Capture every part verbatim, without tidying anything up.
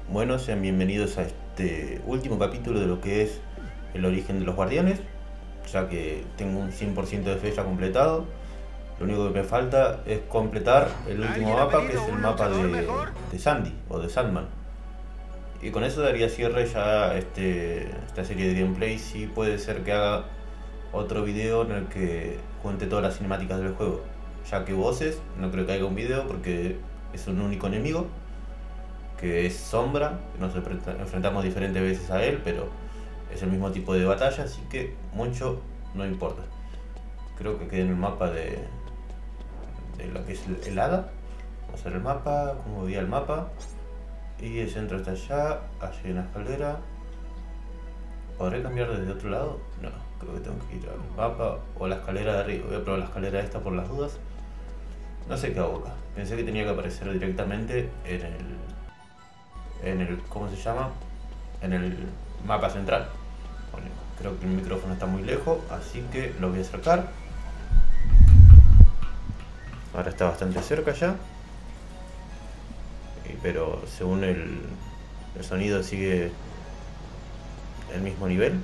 Bueno, sean bienvenidos a este último capítulo de lo que es el origen de los guardianes, ya que tengo un cien por ciento de fe ya completado. Lo único que me falta es completar el último mapa, que es el mapa de, de Sandy o de Sandman. Y con eso daría cierre ya a este, esta serie de gameplays. Y puede ser que haga otro video en el que cuente todas las cinemáticas del juego, ya que voces no creo que haya un video porque es un único enemigo, que es Sombra, que nos enfrentamos diferentes veces a él, pero es el mismo tipo de batalla, así que mucho no importa. Creo que queda en el mapa de, de lo que es el, el hada. Vamos a ver el mapa, cómo veía el mapa. Y el centro está allá, allí hay una escalera. ¿Podré cambiar desde otro lado? No, creo que tengo que ir al mapa o a la escalera de arriba. Voy a probar la escalera esta por las dudas. No sé qué hago acá. Pensé que tenía que aparecer directamente en el... en el, ¿cómo se llama? En el mapa central. Bueno, creo que el micrófono está muy lejos, así que lo voy a acercar. Ahora está bastante cerca ya, pero según el, el sonido sigue el mismo nivel.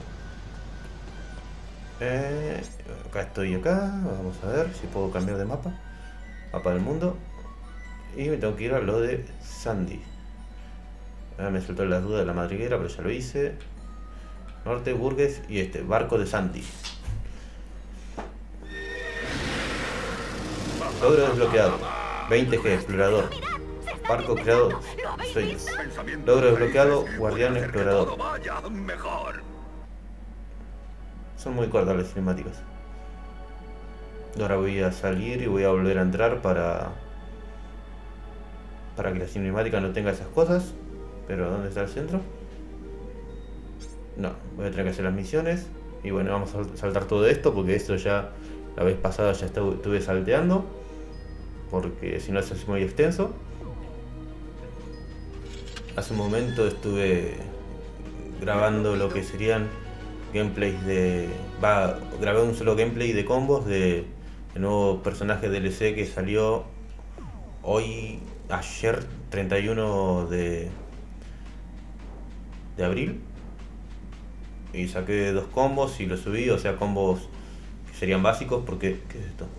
Eh, acá estoy acá, vamos a ver si puedo cambiar de mapa. Mapa del mundo. Y me tengo que ir a lo de Sandy. Ahora me soltó las dudas de la madriguera, pero ya lo hice. Norte, Burgues y este, barco de Sandy. Logro desbloqueado. veinte G, explorador. Barco creado, sueños. Logro desbloqueado, guardián explorador. Son muy cortas las cinemáticas. Ahora voy a salir y voy a volver a entrar para... para que la cinemática no tenga esas cosas. Pero ¿dónde está el centro? No, voy a tener que hacer las misiones. Y bueno, vamos a saltar todo esto porque esto ya la vez pasada ya estuve salteando, porque si no es así muy extenso. Hace un momento estuve grabando lo que serían gameplays de... Va, grabé un solo gameplay de combos de el nuevo personaje D L C que salió hoy, ayer, treinta y uno de, de abril. Y saqué dos combos y los subí, o sea, combos que serían básicos, porque... ¿qué es esto?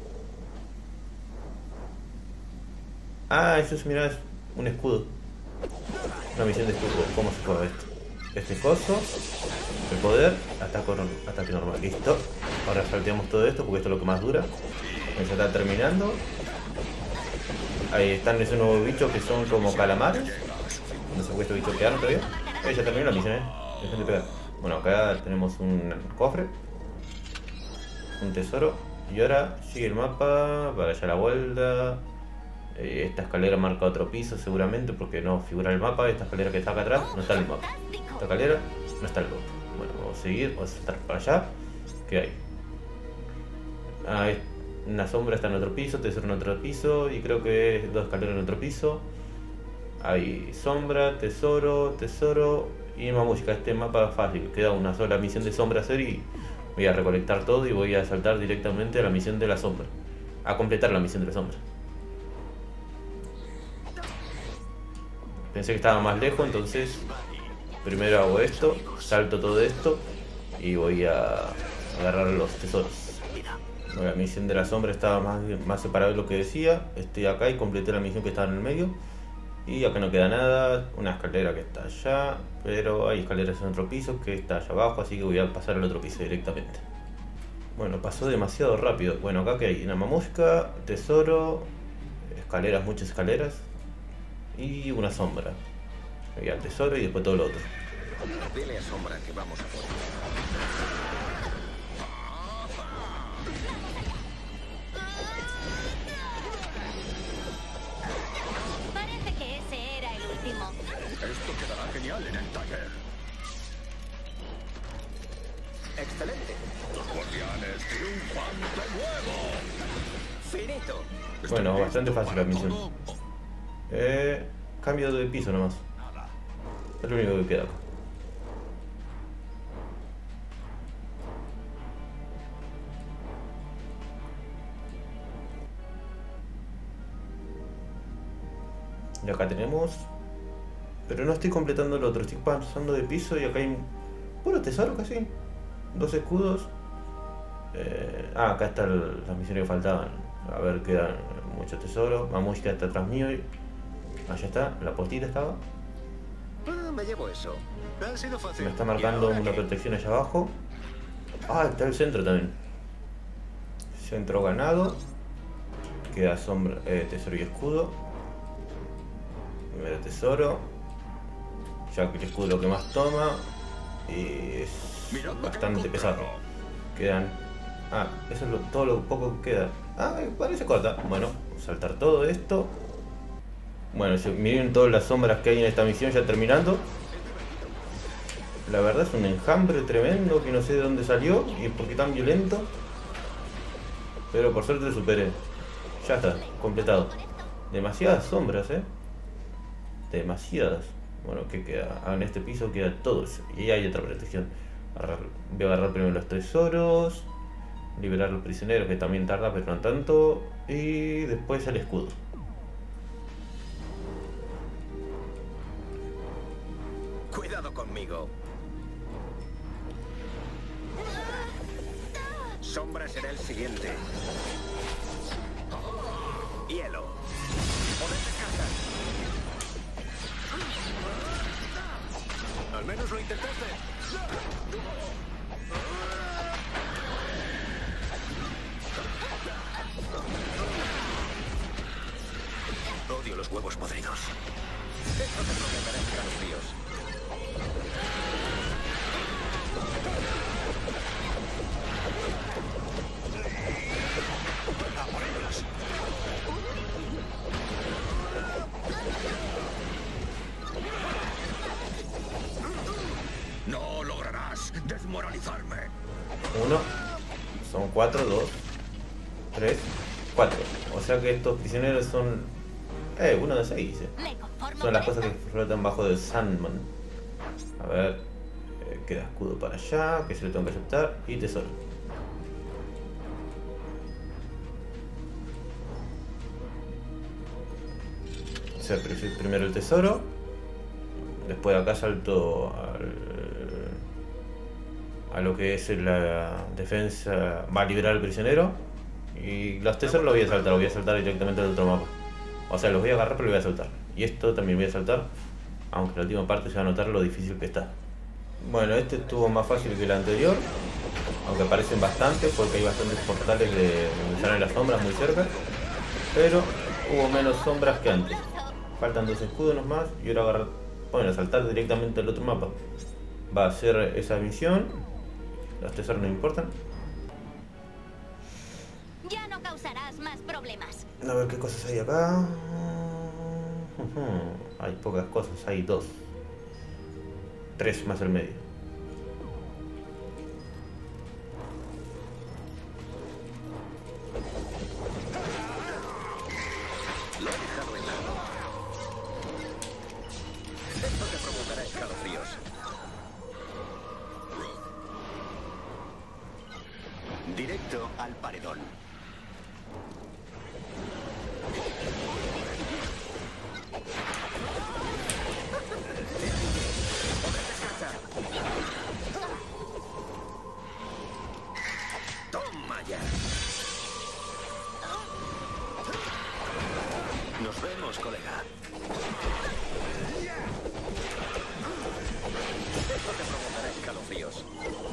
Ah, eso es, mirá, es un escudo. Una misión de escudo. ¿Cómo se juega esto? Este coso, el poder, ataque, ataque normal. Listo. Ahora salteamos todo esto porque esto es lo que más dura. Ya está terminando. Ahí están esos nuevos bichos que son como calamares. No sé por qué estos bichos quedaron todavía. Eh, ya terminó la misión, eh. Dejen de pegar. Bueno, acá tenemos un cofre, un tesoro. Y ahora sigue el mapa para allá a la vuelta. Eh, esta escalera marca otro piso seguramente porque no figura el mapa. Esta escalera que está acá atrás no está en el mapa. Esta escalera no está en el mapa. Bueno, vamos a seguir, vamos a saltar para allá. ¿Qué hay? Ah, es una sombra está en otro piso, tesoro en otro piso. Y creo que es dos escaleras en otro piso. Hay sombra, tesoro, tesoro y mamushka. Este mapa fácil, queda una sola misión de sombra hacer y voy a recolectar todo y voy a saltar directamente a la misión de la sombra. A completar la misión de la sombra. Pensé que estaba más lejos, entonces primero hago esto, salto todo esto y voy a agarrar los tesoros. Bueno, la misión de la sombra estaba más, más separada de lo que decía. Estoy acá y completé la misión que estaba en el medio. Y acá no queda nada, una escalera que está allá, pero hay escaleras en otro piso que está allá abajo, así que voy a pasar al otro piso directamente. Bueno, pasó demasiado rápido. Bueno, acá que hay una mamushka, tesoro, escaleras, muchas escaleras y una sombra. Voy al tesoro y después todo lo otro. Dile a Sombra que vamos a por Parece que ese era el último. Esto quedará genial en el taller. Excelente. Los guardianes triunfan de nuevo. Finito. Bueno, bastante fácil la misión. Eh, cambio de piso nomás. Es lo único que queda acá. Y acá tenemos Pero no estoy completando el otro, estoy pasando de piso y acá hay puro tesoro casi. Dos escudos. Eh, ah, acá están las misiones que faltaban. A ver, quedan muchos tesoros. Mamushka está atrás mío. Y... allá está, la postita estaba. Ah, me llevo eso. Ha sido fácil. Me está marcando una protección allá abajo. Ah, está el centro también. Centro ganado. Queda sombra, eh, tesoro y escudo. Primero tesoro. Ya que el escudo es lo que más toma. Y es bastante pesado. Quedan... ah, eso es lo, todo lo poco que queda. Ah, parece corta. Bueno, saltar todo esto. Bueno, miren todas las sombras que hay en esta misión ya terminando. La verdad es un enjambre tremendo que no sé de dónde salió y por qué tan violento. Pero por suerte lo superé. Ya está, completado. Demasiadas sombras, eh. Demasiadas. Bueno, ¿qué queda? Ah, en este piso queda todo eso. Y ahí hay otra protección. Agarrar, voy a agarrar primero los tesoros. Liberar a los prisioneros, que también tarda, pero no tanto. Y después el escudo. Cuidado conmigo. Sombra será el siguiente. Hielo. Ponete casa. Al menos lo intentaste. Odio los huevos podridos. Esto te provocará escalofríos. ¡A por ellos! No lograrás desmoralizarme. Uno. Son cuatro, dos. Tres. Cuatro. O sea que estos prisioneros son... Eh, uno de seis, dice. Son las cosas que flotan bajo del Sandman. A ver. Eh, queda escudo para allá, que se le tengo que aceptar. Y tesoro. O sea, primero el tesoro. Después acá salto al, a lo que es la defensa. Va a liberar al prisionero. Y los tesoros los voy a saltar, los voy a saltar directamente al otro mapa. O sea, los voy a agarrar pero los voy a saltar. Y esto también voy a saltar. Aunque la última parte se va a notar lo difícil que está. Bueno, este estuvo más fácil que el anterior. Aunque parecen bastantes porque hay bastantes portales de donde salen las sombras muy cerca. Pero hubo menos sombras que antes. Faltan dos escudos más y ahora agarrar, bueno, a saltar directamente al otro mapa. Va a hacer esa misión. Los tesoros no importan. Ya no causarás más problemas. A ver qué cosas hay acá. Hay pocas cosas, hay dos. Tres más el medio. Lo he dejado en lado. Esto te provocará escalofríos. Directo al paredón. Toma ya. Nos vemos, colega. Esto te provocará escalofríos.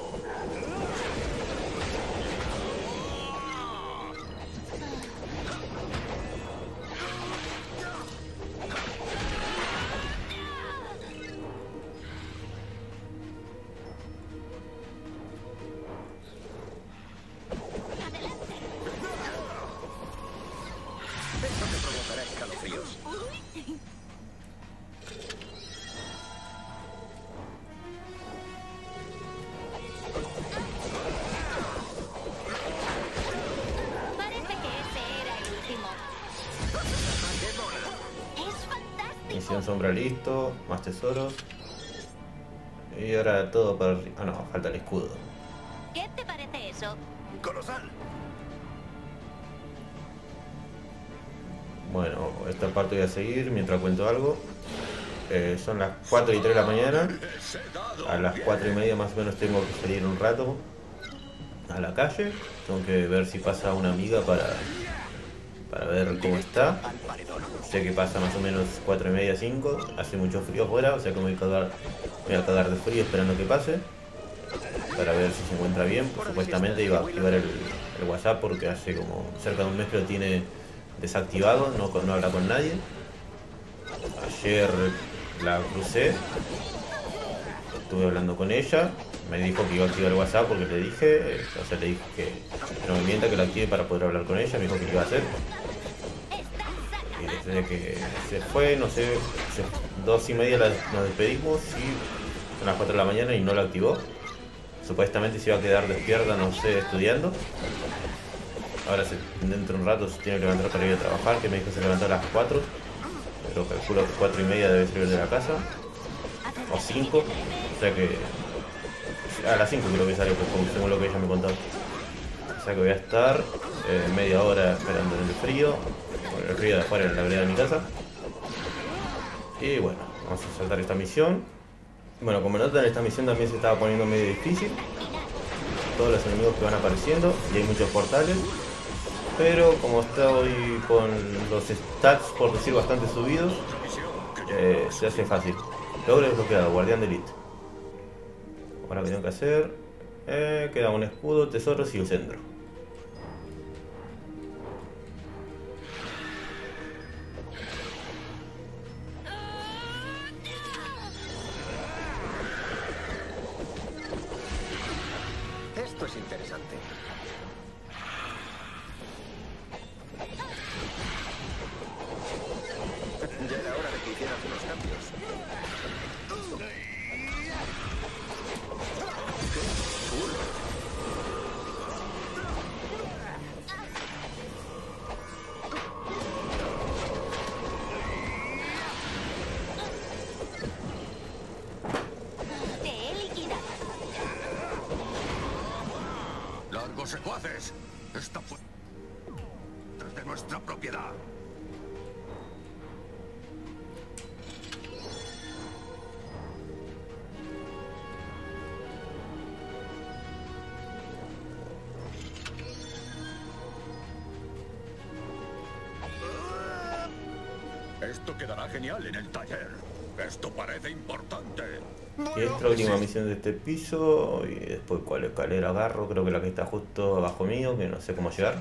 Esto te provocará escalofríos. Parece que ese era el último. Es fantástico. Misión sombra listo, más tesoros. Y ahora todo para arriba. Ah, no, falta el escudo. ¿Qué te parece eso? ¡Colosal! Bueno, esta parte voy a seguir mientras cuento algo. Eh, son las cuatro y tres de la mañana. A las cuatro y media más o menos tengo que salir un rato a la calle. Tengo que ver si pasa una amiga para, para ver cómo está. Sé que pasa más o menos cuatro y media, cinco. Hace mucho frío afuera, o sea que me voy a cagar, me voy a cagar de frío esperando que pase. Para ver si se encuentra bien. Pues, supuestamente iba a activar el, el WhatsApp porque hace como cerca de un mes que lo tiene desactivado, no, no habla con nadie. Ayer la crucé, estuve hablando con ella, me dijo que iba a activar el WhatsApp porque le dije, o sea, le dije que no me mienta, que lo active para poder hablar con ella, me dijo que lo iba a hacer. Y desde que se fue, no sé, dos y media nos despedimos y son las cuatro de la mañana y no lo activó. Supuestamente se iba a quedar despierta, no sé, estudiando. Ahora se, dentro de un rato se tiene que levantar para ir a trabajar, que me dijo que se levantó a las cuatro. Pero calculo que cuatro y media debe salir de la casa. O cinco. O sea que... A las cinco creo que salió, pues, según lo que ella me contó. O sea que voy a estar eh, media hora esperando en el frío. Bueno, el frío de afuera en la vereda de mi casa. Y bueno, vamos a saltar esta misión. Bueno, como notan, esta misión también se estaba poniendo medio difícil. Todos los enemigos que van apareciendo. Y hay muchos portales. Pero como estoy con los stats, por decir, bastante subidos, eh, se hace fácil. Logro desbloqueado, guardián de elite. Ahora que tengo que hacer, eh, queda un escudo, tesoros y el centro. Esto es interesante. Ya era hora de que hicieran unos cambios. Te he liquidado. ¡Largos secuaces! Esta fue desde nuestra propiedad. Esto quedará genial en el taller. Esto parece importante. Y esta es la última misión de este piso. Y después cuál escalera agarro, creo que la que está justo abajo mío, que no sé cómo llegar.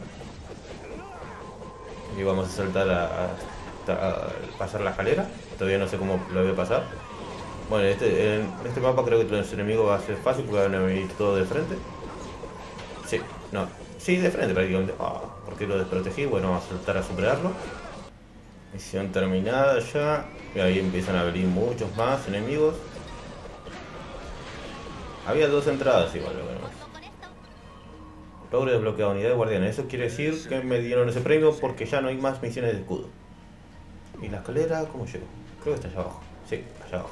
Y vamos a saltar a, a, a pasar la escalera. Todavía no sé cómo lo voy a pasar. Bueno, este, en este mapa creo que los enemigos va a ser fácil porque van a venir todo de frente. Sí, no, sí, de frente prácticamente. Ah, ¿por qué lo desprotegí? Bueno, vamos a saltar a superarlo. Misión terminada ya. Y ahí empiezan a venir muchos más enemigos. Había dos entradas igual, lo vemos. Logro desbloqueado unidad de guardianes. Eso quiere decir que me dieron ese premio porque ya no hay más misiones de escudo. ¿Y la escalera cómo llego? Creo que está allá abajo. Sí, allá abajo.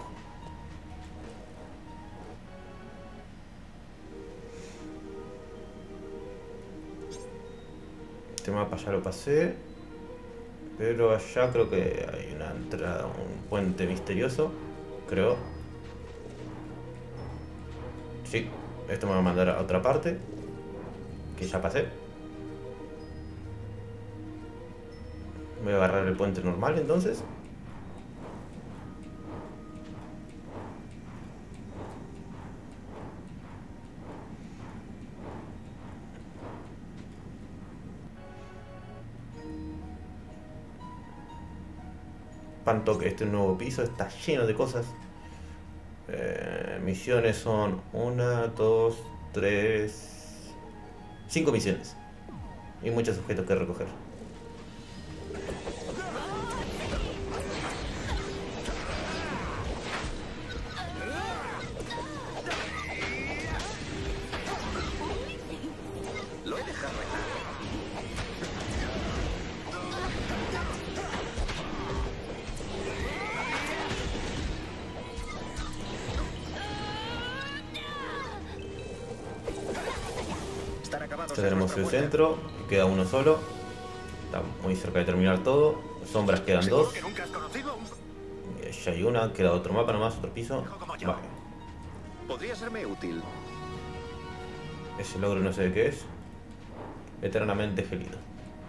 Este mapa ya lo pasé. Pero allá creo que hay una entrada, un puente misterioso. Creo. Sí, esto me va a mandar a otra parte. Que ya pasé. Voy a agarrar el puente normal entonces. Espanto que este nuevo piso está lleno de cosas. Eh, misiones son una, dos, tres, cinco misiones. Y muchos objetos que recoger. Lo he dejado en Ya tenemos el centro, queda uno solo. Está muy cerca de terminar todo. Sombras quedan dos. Ya hay una, queda otro mapa nomás, otro piso. Vale. Podría serme útil. Ese logro no sé de qué es. Eternamente gelido.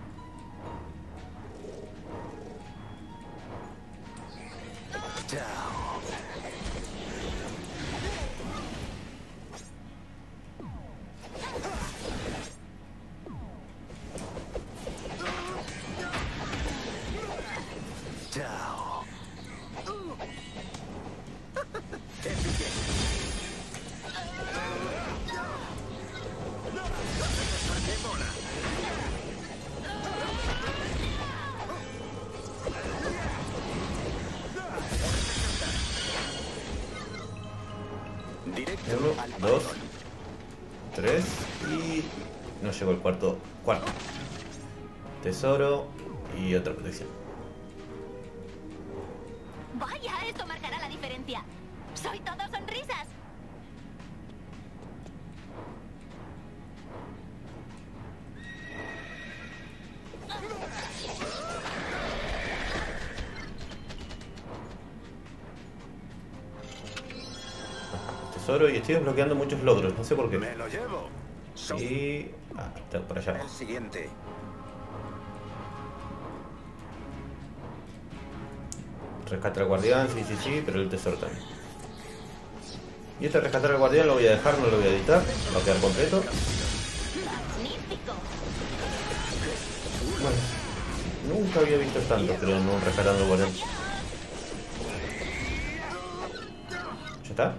Chao. Chao. Directo Uno, al dos, paredón. tres y no llegó el cuarto. Cuarto. Tesoro y otra protección. Vaya, esto marcará la diferencia. Soy todo sonrisas. Tesoro y estoy desbloqueando muchos logros, no sé por qué. Me lo llevo. Son Y... ah, está por allá. el siguiente. Rescatar al guardián, sí, sí, sí, pero el tesoro también. Y este rescatar al guardián lo voy a dejar, no lo voy a editar, va a quedar completo. Magnífico. Bueno, nunca había visto tanto, pero en un rescatando al guardián. ¿Ya está?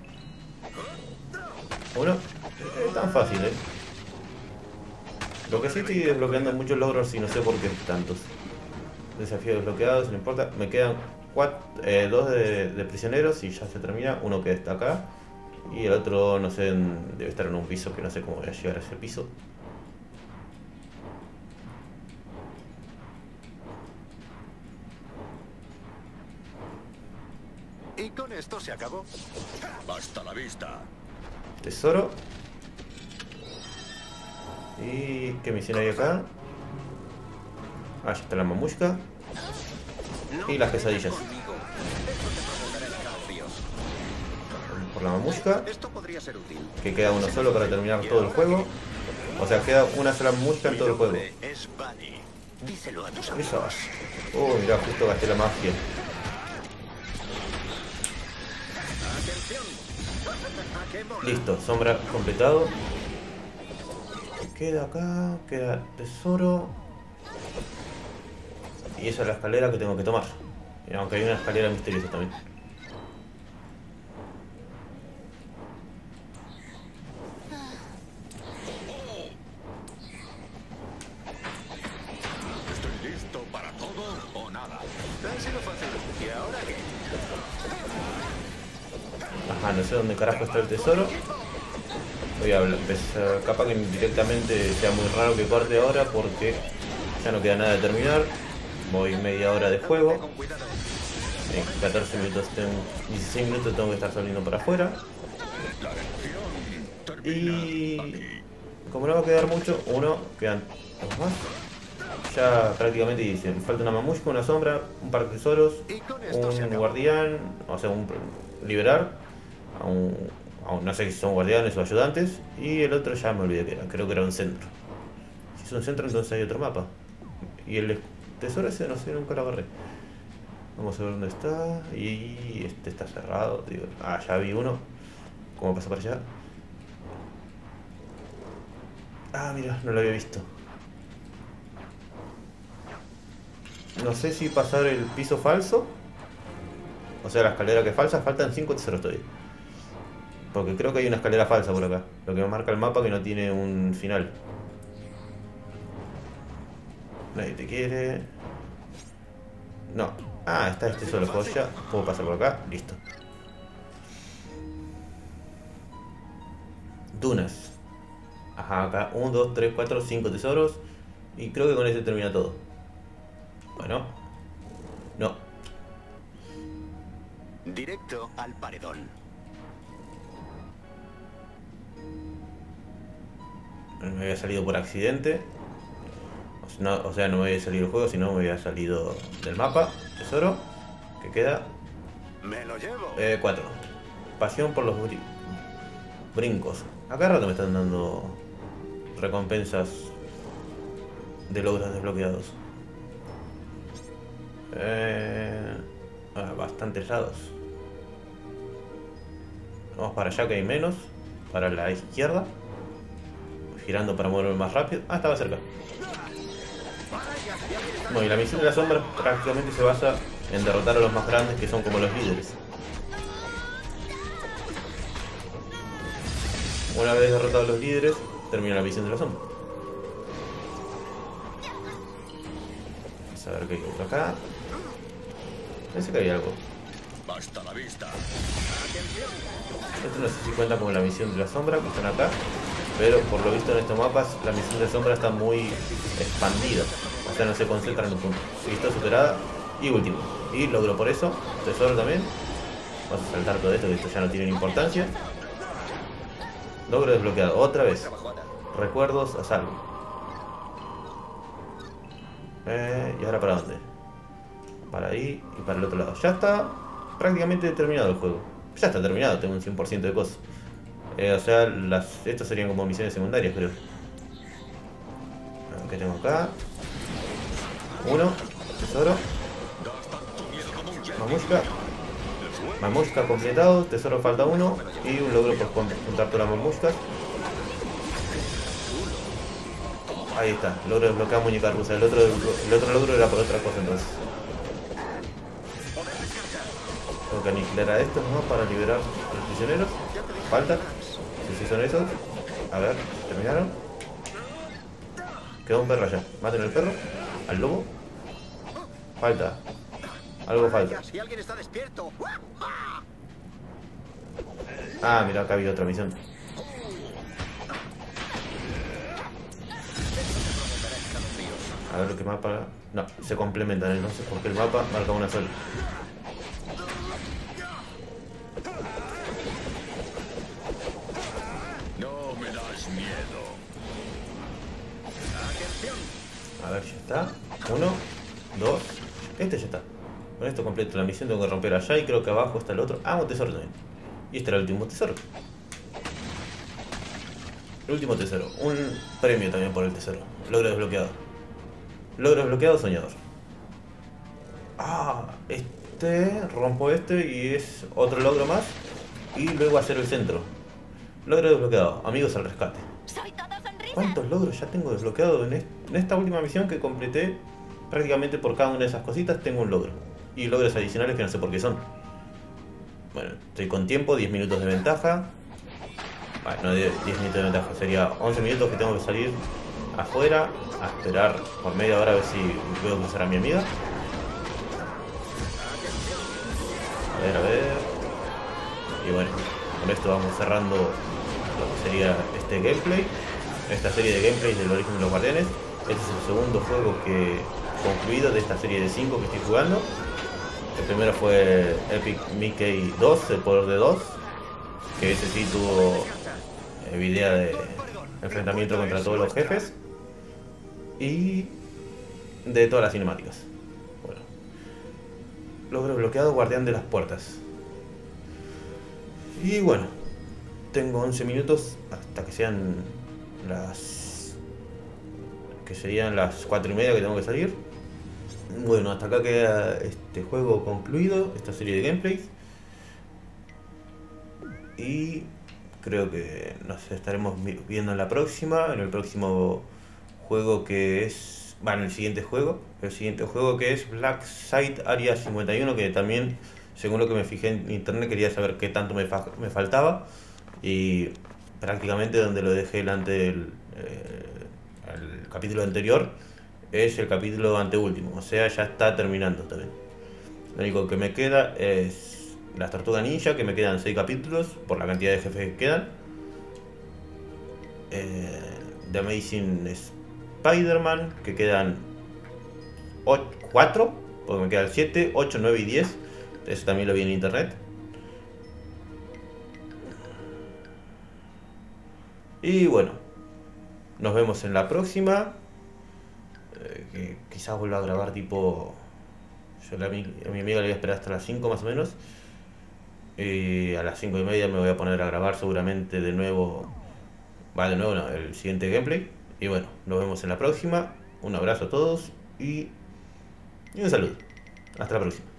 Bueno, es tan fácil, eh. Lo que sí estoy desbloqueando muchos logros y no sé por qué tantos. Desafíos desbloqueados, no importa. Me quedan cuatro, eh, dos de, de prisioneros y ya se termina. Uno que está acá y el otro, no sé, en, debe estar en un piso que no sé cómo voy a llegar a ese piso. Y con esto se acabó. Hasta la vista. Tesoro. ¿Y qué misión hay acá? Ah, ya está la mamushka. Y las pesadillas. Por la mamushka. Esto podría ser útil. Que queda uno solo para terminar todo el juego. O sea, queda una sola mamushka en todo el juego. Es Bunny. Díselo a tus Eso. amigos. Oh, mirá, justo gasté la magia. Atención. ¿A qué mola? Listo, sombra completado. Queda acá, queda tesoro. Y esa es la escalera que tengo que tomar. Y aunque hay una escalera misteriosa también. Estoy listo para todo o nada. Ha sido fácil. ¿Y ahora qué? Ajá, no sé dónde carajo está el tesoro. Voy a empezar, capaz que directamente sea muy raro que corte ahora porque ya no queda nada de terminar. Voy media hora de juego. Con cuidado. En catorce minutos, tengo, dieciséis minutos tengo que estar saliendo para afuera. La lección termina Y aquí. como no va a quedar mucho, uno, quedan dos más. Ya prácticamente dicen, falta una mamushka, una sombra, un par de tesoros, Y con esto se un acabó. guardián, o sea, un liberar a un, a un- no sé si son guardianes o ayudantes, y el otro ya me olvidé que era, creo que era un centro. Si es un centro, entonces hay otro mapa. Y el tesoro ese no sé, nunca lo agarré. Vamos a ver dónde está. Y este está cerrado. Digo, ah, ya vi uno. ¿Cómo pasa para allá? Ah, mira, no lo había visto. No sé si pasar el piso falso. O sea, la escalera que es falsa. Faltan cinco tesoros todavía. Porque creo que hay una escalera falsa por acá. Lo que me marca el mapa que no tiene un final. Nadie te quiere. No. Ah, está este solo joya. Puedo pasar por acá. Listo. Dunas. Ajá, acá uno, dos, tres, cuatro, cinco tesoros. Y creo que con ese termina todo. Bueno. No. Directo al paredón. Me había salido por accidente. O sea, no, o sea, no me había salido el juego, sino me había salido del mapa. Tesoro. Que queda Me lo llevo. Eh, cuatro. Pasión por los brin brincos. Acá rato me están dando recompensas de logros desbloqueados. Eh, ah, bastantes lados. Vamos para allá que hay menos. Para la izquierda. Girando para moverme más rápido. Ah, estaba cerca. Bueno, y la misión de la sombra prácticamente se basa en derrotar a los más grandes, que son como los líderes. Una vez derrotados a los líderes, termina la misión de la sombra. Vamos a ver qué hay otro acá. Parece que hay algo. Hasta la vista. Esto no sé si cuenta como la misión de la sombra, que están acá. Pero por lo visto en estos mapas, la misión de sombra está muy expandida. O sea, no se concentra en un punto. Listo, superada. Y último. Y logro por eso. Tesoro también. Vamos a saltar todo esto, que esto ya no tiene importancia. Logro desbloqueado. Otra vez. Recuerdos a salvo. Eh, ¿Y ahora para dónde? Para ahí y para el otro lado. Ya está prácticamente terminado el juego. Ya está terminado, tengo un cien por ciento de cosas. Eh, o sea, las, estos serían como misiones secundarias, creo. ¿Qué tengo acá? Uno. Tesoro. Mamushka. Mamushka completado. Tesoro falta uno. Y un logro por juntar todas las mamushkas. Ahí está. Logro desbloquear muñeca rusa. El otro, el otro logro era por otra cosa entonces. Tengo que aniquilar a estos, ¿no? Para liberar a los prisioneros. Falta. Si sí, sí son esos. A ver, terminaron. Quedó un perro allá. Maten al perro. Al lobo. Falta. Algo falta. Si alguien está despierto. Ah, mira, acá había otra misión. A ver qué mapa. No, se complementan entonces porque el mapa marca una sola. No me das miedo. A ver, ya está. Uno, dos. Este ya está. Con esto completo la misión. Tengo que romper allá y creo que abajo está el otro. Ah, un tesoro también. Y este era el último tesoro. El último tesoro. Un premio también por el tesoro. Logro desbloqueado. Logro desbloqueado soñador. Ah, este. Rompo este y es otro logro más. Y luego hacer el centro. Logro desbloqueado. Amigos al rescate. Soy todo sonrisa. ¿Cuántos logros ya tengo desbloqueados en, est en esta última misión que completé? Prácticamente por cada una de esas cositas tengo un logro. Y logros adicionales que no sé por qué son. Bueno, estoy con tiempo, diez minutos de ventaja. Bueno, no diez minutos de ventaja, sería once minutos que tengo que salir afuera a esperar por media hora a ver si puedo cruzar a mi amiga. A ver, a ver. Y bueno, con esto vamos cerrando lo que sería este gameplay. Esta serie de gameplays del origen de los guardianes. Este es el segundo juego que concluido de esta serie de cinco que estoy jugando. El primero fue Epic Mickey dos, el poder de dos, que ese sí tuvo eh, idea de enfrentamiento contra todos los jefes y de todas las cinemáticas. Bueno, logro bloqueado, guardián de las puertas. Y bueno, tengo once minutos hasta que sean las que serían las cuatro y media que tengo que salir. Bueno, hasta acá queda este juego concluido, esta serie de gameplays. Y creo que nos estaremos viendo en la próxima, en el próximo juego que es... Bueno, el siguiente juego, el siguiente juego que es Black Site Area cincuenta y uno, que también, según lo que me fijé en internet, quería saber qué tanto me, fa me faltaba. Y prácticamente donde lo dejé delante del eh, el capítulo anterior, es el capítulo anteúltimo, o sea, ya está terminando también. Lo único que me queda es las Tortugas Ninja, que me quedan seis capítulos por la cantidad de jefes que quedan. Eh, The Amazing Spider-Man, que quedan cuatro, porque me quedan siete, ocho, nueve y diez. Eso también lo vi en internet. Y bueno, nos vemos en la próxima. Eh, que quizás vuelva a grabar tipo... Yo a mi, a mi amiga le voy a esperar hasta las cinco más o menos. Y a las cinco y media me voy a poner a grabar seguramente de nuevo. Va, de nuevo no, el siguiente gameplay. Y bueno, nos vemos en la próxima. Un abrazo a todos y, y un saludo. Hasta la próxima.